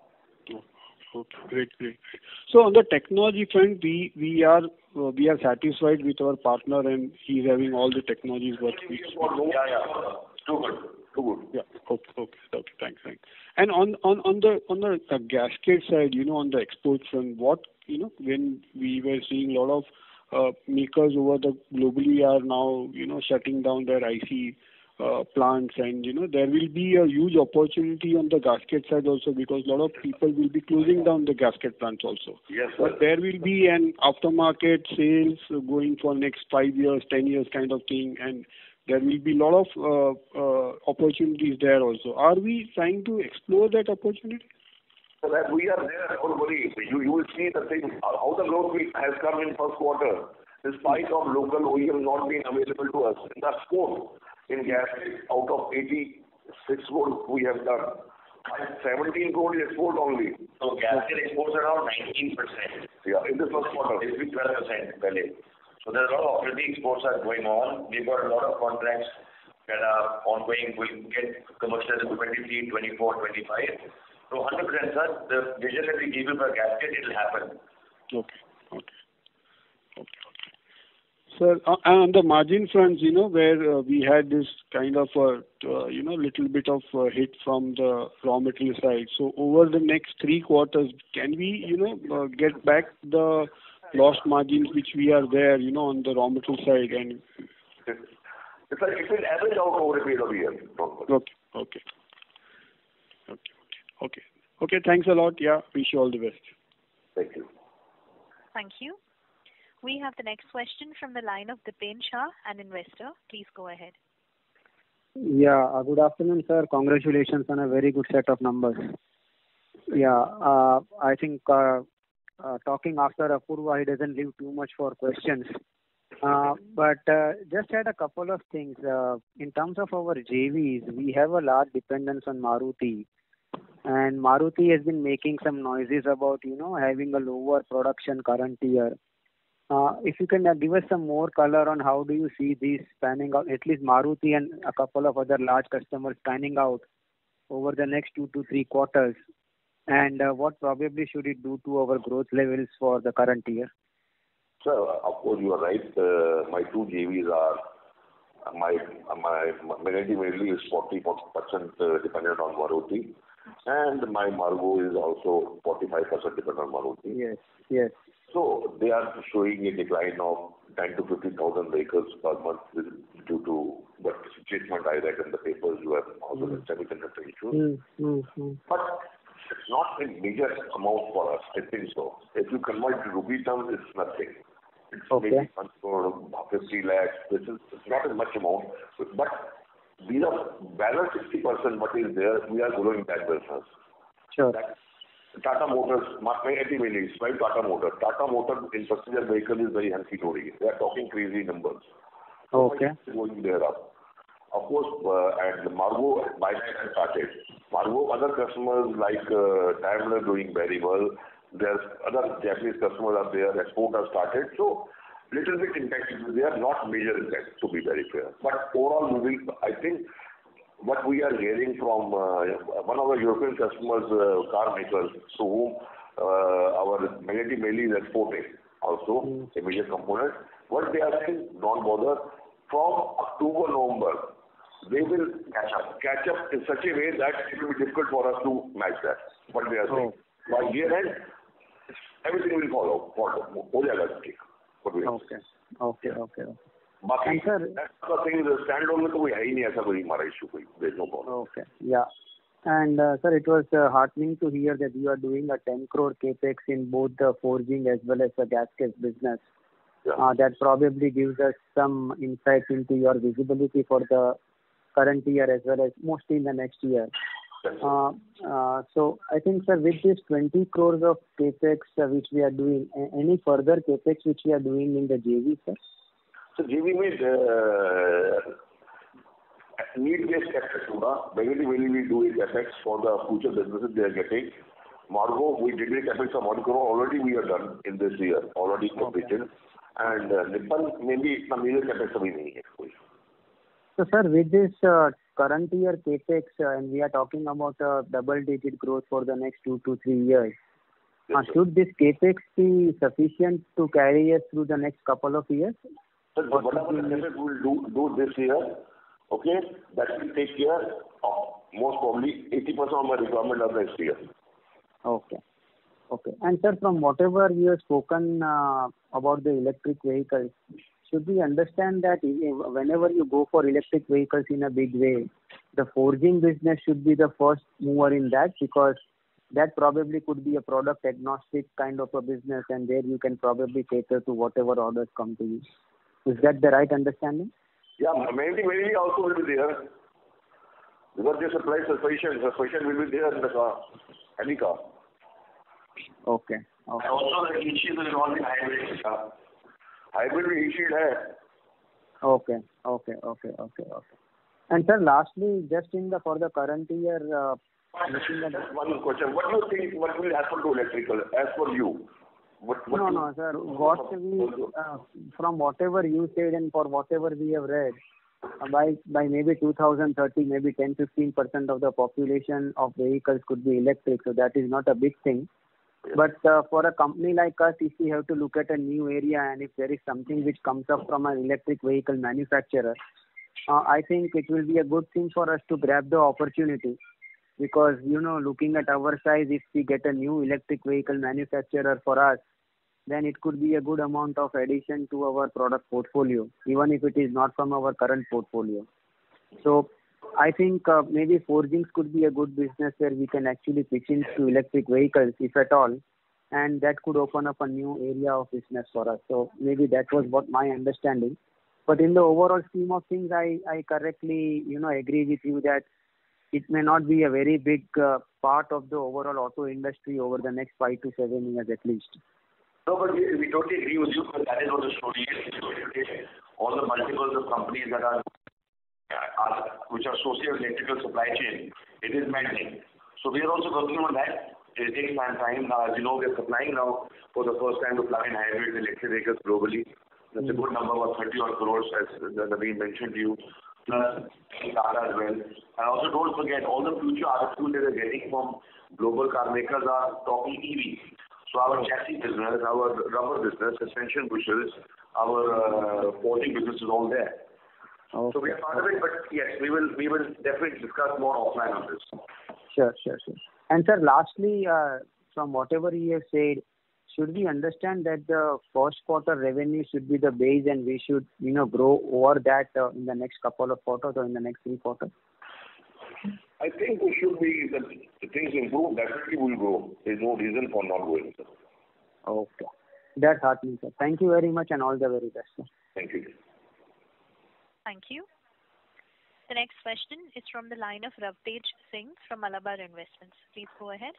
S6: Okay, great. So on the technology front, we are satisfied with our partner, and he's having all the technologies what we.
S2: Yeah. Too good.
S6: Yeah. Okay. Thanks. And on the gasket side, on the export front, when we were seeing a lot of makers over the globally are now shutting down their IC plants, and there will be a huge opportunity on the gasket side also, because a lot of people will be closing down the gasket plants also.
S3: Yes, sir.
S6: But there will be an aftermarket sales going for next 5 years, 10 years kind of thing, and there will be a lot of opportunities there also. Are we trying to explore that opportunity?
S3: So that we are there, don't worry. You will see the thing, how the growth has come in first quarter, despite of local OEM not being available to us. In the scope, in gasket, out of 86 crore we have done, 17 crore is export only.
S2: So gasket exports around 19%.
S3: Yeah, in the first quarter.
S2: It's been 12%. So there are a lot of operating exports are going on. We've got a lot of contracts that are ongoing. We'll get commercial in 23, 24, 25. So 100%, sir, the vision that we give you for gasket, it will happen.
S6: Okay. Sir, on the margin front, where we had this kind of little bit of hit from the raw material side. So over the next 3 quarters, can we, get back the lost margins which we are there, on the raw material side? And
S3: it will average out over a period of years.
S6: Okay. Thanks a lot. Yeah, wish you all the best.
S3: Thank you.
S1: Thank you. We have the next question from the line of Dipen Shah, an investor. Please go ahead.
S7: Yeah, good afternoon, sir. Congratulations on a very good set of numbers. Yeah, I think talking after Apurva, he doesn't leave too much for questions. But just had a couple of things. In terms of our JVs, we have a large dependence on Maruti. And Maruti has been making some noises about, having a lower production current year. If you can give us some more color on how do you see these panning out, at least Maruti and a couple of other large customers panning out over the next 2 to 3 quarters, and what probably should it do to our growth levels for the current year?
S3: Sir, of course you are right. My 2 JVs are, my Magneti mainly is 40% dependent on Maruti, and my Margo is also 45% dependent on Maruti.
S7: Yes.
S3: So they are showing a decline of 10 to 50,000 vehicles per month due to what statement I read in the papers. You have also the semiconductor issues. But it's not a major amount for us, I think so. If you convert to rupee terms, it's nothing. It's maybe 1 crore, 50 lakhs. It's not a much amount. But these are balance 60% what is there. We are growing that business.
S7: Sure.
S3: Tata Motors, Magneti mainly, right? Tata Motors. Tata Motors in passenger vehicle is very hunky-dory. They are talking crazy numbers.
S7: Okay.
S3: Going there up. Of course, and Margo buyback has started. Margo, other customers like Daimler doing very well. There's other Japanese customers are there. Export has started. So little bit impact. They are not major impact, to be very fair. But overall, I think what we are hearing from one of our European customers, car makers, to whom our Magneti mainly is exporting also a major component. What they are saying, don't bother. From October, November, they will catch up in such a way that it will be difficult for us to match that. What they are saying. By year end, everything will follow. हो जाएगा ठीक.
S7: Okay.
S3: बाकी that's the thing. The standalone में तो कोई है ही नहीं ऐसा कोई हमारा issue कोई. There's no problem.
S7: Okay. Yeah. And sir, it was heartening to hear that you are doing a 10 crore capex in both the forging as well as the gaskets business.
S3: Yeah.
S7: That probably gives us some insight into your visibility for the current year as well as mostly in the next year. So I think, sir, with this 20 crores of capex which we are doing, any further capex which we are doing in the JV, sir?
S3: So JV में need-based capex होगा. Magneti mainly we do a capex for the future businesses they are getting. Margo, we did a capex of 1 crore already. We are done in this year, already completed.
S7: Okay.
S3: And Nippon maybe इतना major capex अभी नहीं है कोई.
S7: So sir, with this current year capex, and we are talking about double-digit growth for the next 2 to 3 years.
S3: Yes,
S7: should this capex be sufficient to carry us through the next couple of years?
S3: So whatever the capex we will do this year, okay, that will take care of most probably 80% of my requirement of next year.
S7: Okay. And sir, from whatever you have spoken about the electric vehicles, should we understand that whenever you go for electric vehicles in a big way, the forging business should be the first mover in that, because that probably could be a product agnostic kind of a business, and there you can probably cater to whatever orders come to you. Is that the right understanding?
S3: Yeah, mainly also will be there. Because the supply sufficient will be there in the car, any car.
S7: Okay.
S3: Also the heat shield is involved in hybrid. Hybrid में heat shield है.
S7: Okay. And sir, lastly, just for the current year, looking at
S3: one question. What do you think? What will happen to electrical as per you?
S7: No, sir. From whatever you said and for whatever we have read, by maybe 2030, maybe 10-15% of the population of vehicles could be electric. So that is not a big thing. But for a company like us, if we have to look at a new area and if there is something which comes up from an electric vehicle manufacturer, I think it will be a good thing for us to grab the opportunity. Because, looking at our size, if we get a new electric vehicle manufacturer for us, then it could be a good amount of addition to our product portfolio, even if it is not from our current portfolio. So I think maybe forgings could be a good business where we can actually pitch into electric vehicles, if at all, and that could open up a new area of business for us. So maybe that was what my understanding. But in the overall scheme of things, I correctly, agree with you that it may not be a very big part of the overall auto industry over the next 5 to 7 years at least.
S2: No, but we totally agree with you, but that is what the story is. All the multiples of companies that are which are socio-electrical supply chain, it is maddening. So we are also working on that. It takes some time. Now, as you know, we are supplying now for the first time to plug-in hybrid electric vehicles globally. That's a good number, about 30 odd crores, as Naveen mentioned to you, plus Tata as well. And also don't forget, all the future RFQs that we're getting from global car makers are talking EV. So our chassis business, our rubber business, suspension bushels, our forging business is all there. Okay. So we are part of it, but yes, we will definitely discuss more offline on this.
S7: Sure. And sir, lastly, from whatever you have said, should we understand that the first quarter revenue should be the base and we should, grow over that in the next couple of quarters or in the next 3 quarters?
S3: I think we should be, the things improve, definitely will grow. There's no reason for not growing, sir.
S7: Okay. That's heartening, sir. Thank you very much and all the very best, sir.
S3: Thank you.
S1: Thank you. The next question is from the line of Ravtej Singh from Malabar Investments. Please go ahead.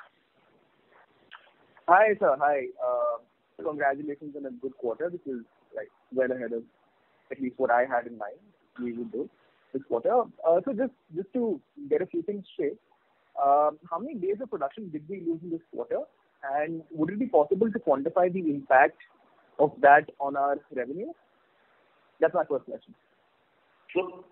S8: Hi, sir. Hi. Congratulations on a good quarter. This is well ahead of at least what I had in mind we would do this quarter. So just to get a few things straight, how many days of production did we lose in this quarter? And would it be possible to quantify the impact of that on our revenue? That's my first question.
S3: So,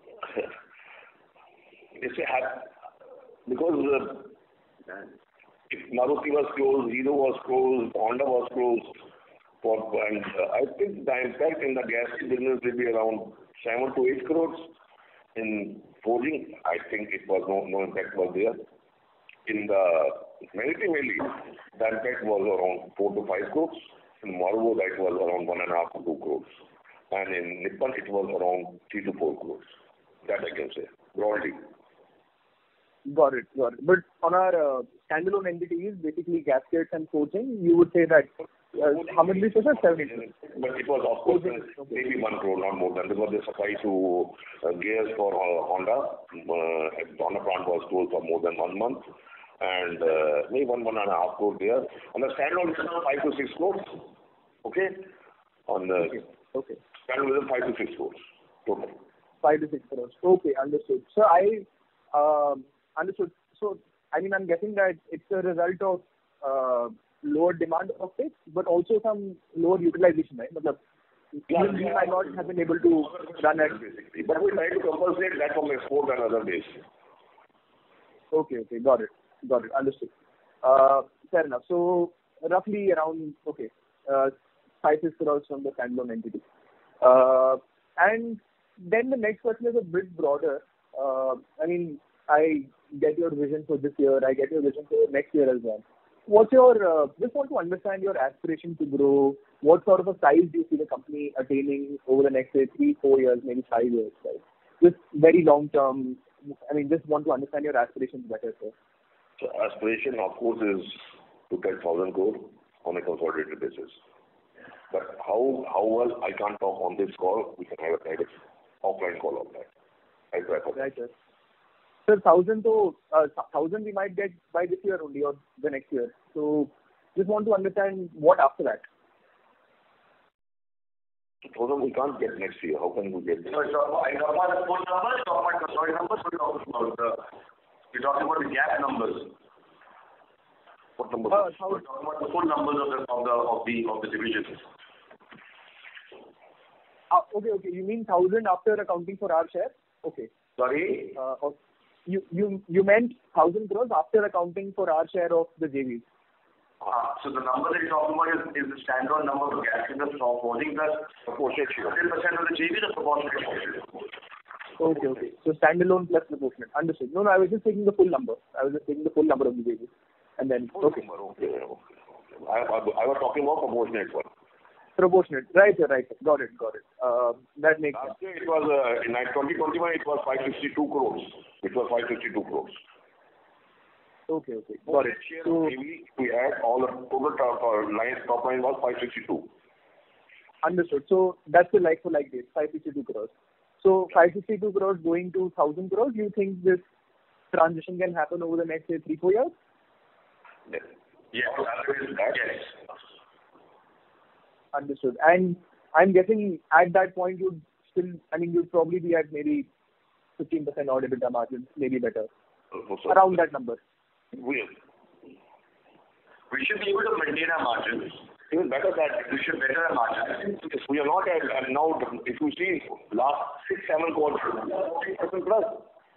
S3: because if Maruti was closed, Hero was closed, Honda was closed, and I think the impact in the gasket business will be around 7 to 8 crores. In forging, I think it was no impact was there. In the Military Valley, the impact was around 4 to 5 crores. In Morvo, that was around 1.5 to 2 crores. And in Nippon, it was around 3 to 4 crores. That I can say, broadly.
S8: Got it. But on our standalone entities, basically gaskets and forging, you would say that how much did you say? 7.
S3: But it was, of course, maybe 1 crore, not more than, because they supply to gears for Honda. Honda plant was closed for more than 1 month. And maybe 1.5 crore there. On the standalone, 5 to 6 crores. Okay? On the standalone, 5 to 6 crores. Total.
S8: 5 to 6 crores. Okay, understood. So I understood. So, I'm guessing that it's a result of lower demand of it, but also some lower utilization, right? But we might not have been able to run at
S3: basically. But we try to compensate that from export and other days.
S8: Okay, got it. Understood. Fair enough. So roughly around 5-6 crores from the standalone entity. And then the next question is a bit broader. I get your vision for this year. I get your vision for next year as well. What's your, just want to understand your aspiration to grow. What sort of a size do you see the company attaining over the next, say, 3-4 years, maybe 5 years, right? Just very long term. Just want to understand your aspirations better, sir.
S3: So aspiration, of course, is to get 1,000 crore on a consolidated basis. But how well I can't talk on this call. We can have a private offline call on that. I'll try for that.
S8: Right, sir. Sir, 1,000 we might get by this year only or the next year. So just want to understand what after that.
S3: 1,000 we can't get next year. How can we get this?
S2: You're talking about the full numbers, you're talking about the gap numbers.
S3: What numbers?
S2: We're talking about the full numbers of the divisions.
S8: Okay. You mean 1,000 after accounting for our share? Okay.
S2: Sorry?
S8: You meant 1,000 crores after accounting for our share of the JVs?
S2: So the number that you're talking about is the standalone number of gaskets of holding plus proportionate share. 100% of the JV, the proportionate share.
S8: Okay. So standalone plus proportionate. Understood. No, I was just taking the full number. I was just taking the full number of the JV. And then, okay.
S3: I was talking about proportionate one.
S8: Proportionate. Right, sir. Got it. That makes sense.
S3: Last year it was, in 2021, it was 562 crores. It was 562 crores.
S8: Okay. Got it.
S3: So we had all the total top line was 562.
S8: Understood. So that's the like-for-like base, 562 crores. So 562 crores going to 1,000 crores, you think this transition can happen over the next, say, 3-4 years?
S2: Yes.
S8: Understood. And I'm guessing at that point you'd probably be at maybe 15% odd EBITDA margins, maybe better. Around that number.
S2: We should be able to maintain our margins.
S3: Even better that.
S2: We should better our margins.
S3: We are not at now. If you see last 6-7 quarters, 40% plus.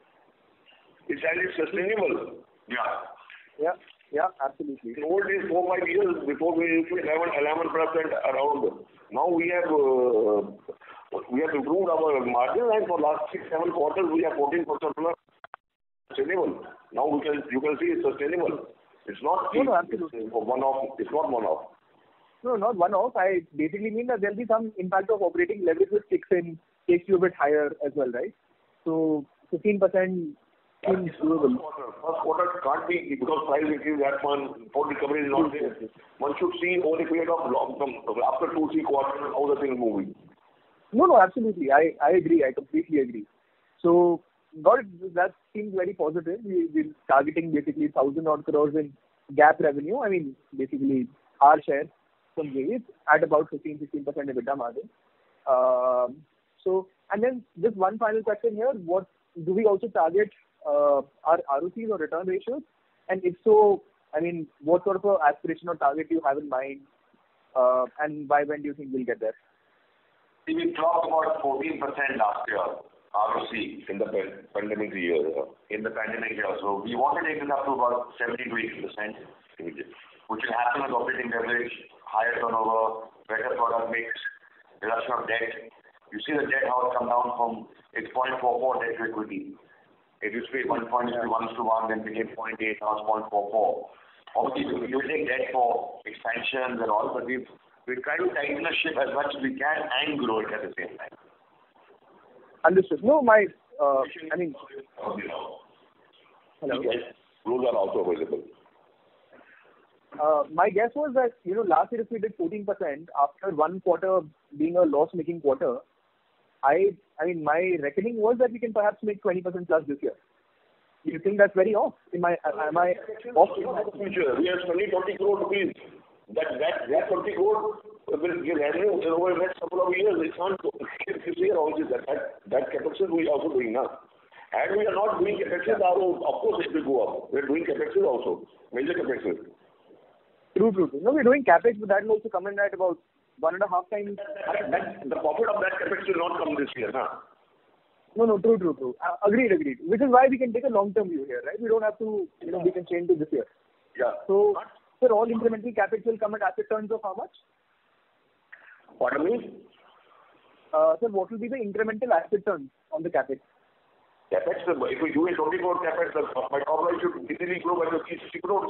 S3: It's highly sustainable.
S8: Yeah, absolutely.
S3: In old days, 4-5 years before, we used to 11% around. Now we have improved our margin, and for last 6-7 quarters we are 14% plus sustainable. Now you can see it's sustainable. It's not
S8: absolutely.
S3: One-off. It's not one-off.
S8: No, not one-off. I basically mean that there'll be some impact of operating leverage which takes you a bit higher as well, right? So 15% seems doable.
S3: First quarter can't be because price increase that one for recovery is not there. One should see over a period of long term after 2-3 quarters how the thing is moving.
S8: No, absolutely. I agree. I completely agree. So that seems very positive. We're targeting basically 1,000 odd crores in gap revenue. I mean, basically our share from JVs at about 15-16% EBITDA margin. So, and then just one final question here. What do we also target our ROCs or return ratios? And if so, I mean, what sort of a aspiration or target do you have in mind? And by when do you think we'll get there?
S2: See, we talked about 14% last year. ROC
S3: in the pandemic year.
S2: In the pandemic year. So we want to take it up to about 70-80%, which will happen with operating leverage, higher turnover, better product mix, reduction of debt. You see the debt how it come down from its 0.44 debt to equity. It used to be 1.1:1, then became 0.8, now it's 0.44. Obviously, we will take debt for expansions and all, but we try to tighten the ship as much as we can and grow it at the same time.
S8: Understood. No, hello?
S3: Rules are also available.
S8: My guess was that, last year if we did 14%, after one quarter being a loss-making quarter, I mean, my reckoning was that we can perhaps make 20% plus this year. Do you think that's very off? Am I off?
S3: We are spending 20 crore rupees. That 20 crore will give revenue over the next couple of years. It's not this year also that capex we are also doing now. And we are not doing capex, of course it will go up. We are doing capex also, major capex.
S8: True. No, we're doing capex, but that will also come in at about 1.5 times.
S3: The profit of that capex will not come this year, huh?
S8: No, true. Agreed. Which is why we can take a long-term view here, right? We don't have to, we can change to this year.
S3: Yeah.
S8: So, sir, all incremental capex will come at asset turns of how much?
S3: Pardon me?
S8: Sir, what will be the incremental asset turns on the capex?
S3: Capex, if we do a 20 crore capex, my top line should easily grow by 50 crores.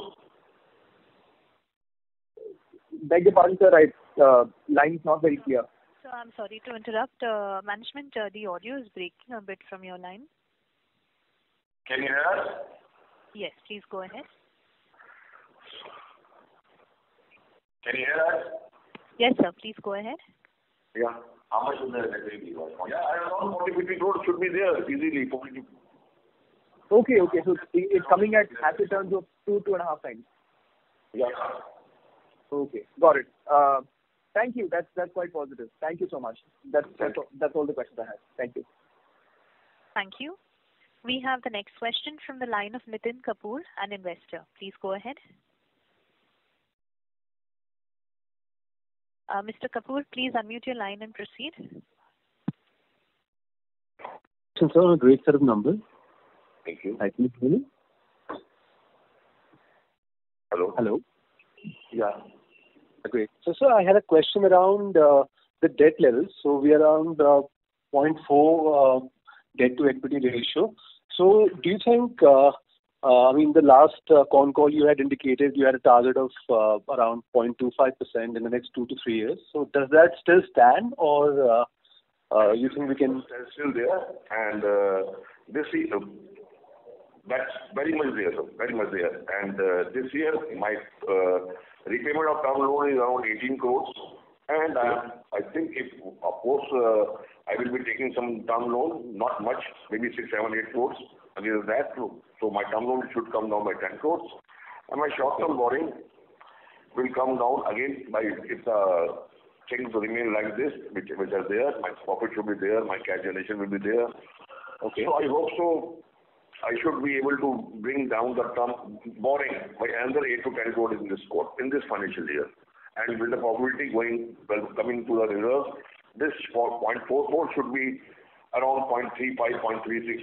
S8: Beg your pardon, sir, line is not very clear.
S1: So I'm sorry to interrupt. Management, the audio is breaking a bit from your line.
S2: Can you hear us?
S1: Yes, please go ahead.
S2: Can you hear us?
S1: Yes, sir, please go ahead.
S2: Yeah. How much will the revenue be?
S3: Yeah, around 40-50 crores should be there easily.
S8: Okay. So it's coming at asset turns of 2.5 times.
S3: Yeah.
S8: Okay, got it. Thank you. That's quite positive. Thank you so much. That's all the questions I have. Thank you.
S1: Thank you. We have the next question from the line of Nitin Kapoor, an investor. Please go ahead. Mr. Kapoor, please unmute your line and proceed.
S9: Sir, a great set of numbers.
S3: Thank you.
S9: Can you hear me?
S3: Hello. Yeah.
S9: Great. So, sir, I had a question around the debt levels. So, we are around 0.4 debt to equity ratio. So, do you think, I mean, the last con call you had indicated you had a target of around 0.25% in the next 2 to 3 years. So, does that still stand, or you think we can?
S3: That's still there, and this year, that's very much there, sir, very much there. And this year, my repayment of term loan is around 18 crores. And I think if, of course, I will be taking some term loan, not much, maybe 6, 7, 8 crores against that. So my term loan should come down by 10 crores. And my short-term borrowing will come down again by, if things remain like this, which are there, my profit should be there, my cash generation will be there.
S9: Okay.
S3: So I hope so. I should be able to bring down the term borrowing by another 8 to 10 crores in this financial year. And with the probability coming to the reserve, this 0.44 should be around 0.35, 0.36,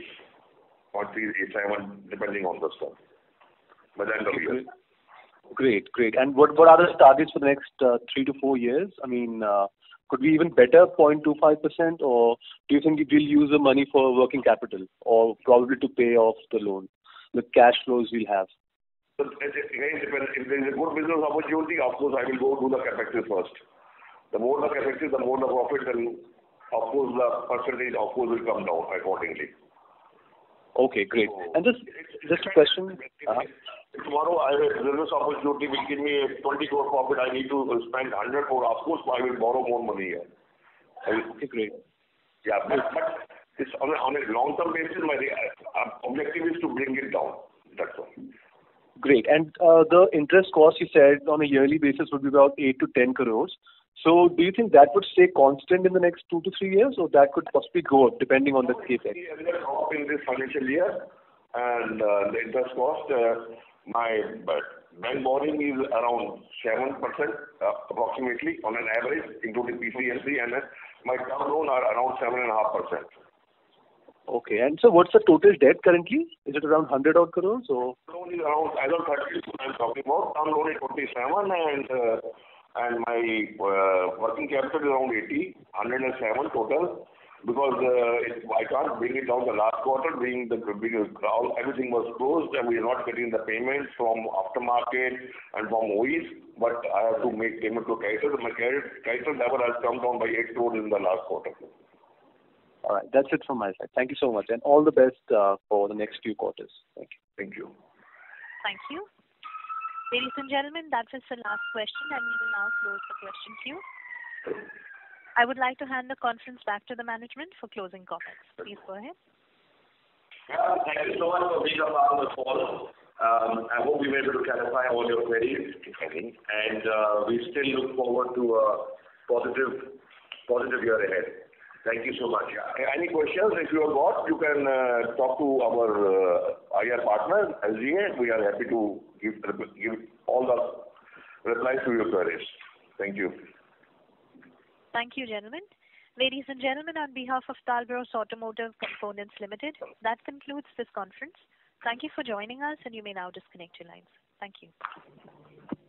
S3: 0.387, depending on the stuff. By the end of the year.
S9: Great. And what are the targets for the next 3 to 4 years? I mean, could we even better 0.25%, or do you think we will use the money for working capital, or probably to pay off the loan, the cash flows we'll have?
S3: So again, depends. If there is a good business opportunity, of course, I will go do the capex first. The more the capex, the more the profit, and of course, the percentage, of course, will come down accordingly.
S9: Okay, great. And just a question.
S3: Tomorrow, I have a business opportunity will give me a 20 crore profit. I need to spend 100 crore. Of course, I will borrow more money here.
S9: Okay, great.
S3: Yeah, but it's on a long-term basis, my objective is to bring it down. That's all.
S9: Great. And the interest cost, you said, on a yearly basis would be about 8 to 10 crores. So do you think that would stay constant in the next 2 to 3 years, or that could possibly go up depending on the capex?
S3: In this financial year, and the interest cost, my bank borrowing is around 7% approximately on an average, including PCSD, and my term loan are around 7.5%.
S9: Okay. And so what's the total debt currently? Is it around 100 odd crores, or?
S3: Loan is around, as of 30, I'm talking about, term loan is 27, and my working capital is around 80, 107 total, because I can't bring it down the last quarter, everything was closed, and we are not getting the payments from aftermarket and from OEs, but I have to make payment to Kaiser. My Kaiser level has come down by 8 crores in the last quarter.
S9: All right, that's it from my side. Thank you so much, and all the best for the next few quarters. Thank you.
S3: Thank you.
S1: Thank you. Ladies and gentlemen, that was the last question, and we will now close the question queue. I would like to hand the conference back to the management for closing comments. Please go ahead.
S2: Thank you so much for being a part of the call. I hope we were able to clarify all your queries, if any, and we still look forward to a positive year ahead. Thank you so much. Any questions, if you have got, you can talk to our IR partner, SGA. We are happy to give all the replies to your queries. Thank you.
S1: Thank you, gentlemen. Ladies and gentlemen, on behalf of Stalbros Automotive Components Limited, that concludes this conference. Thank you for joining us, and you may now disconnect your lines. Thank you.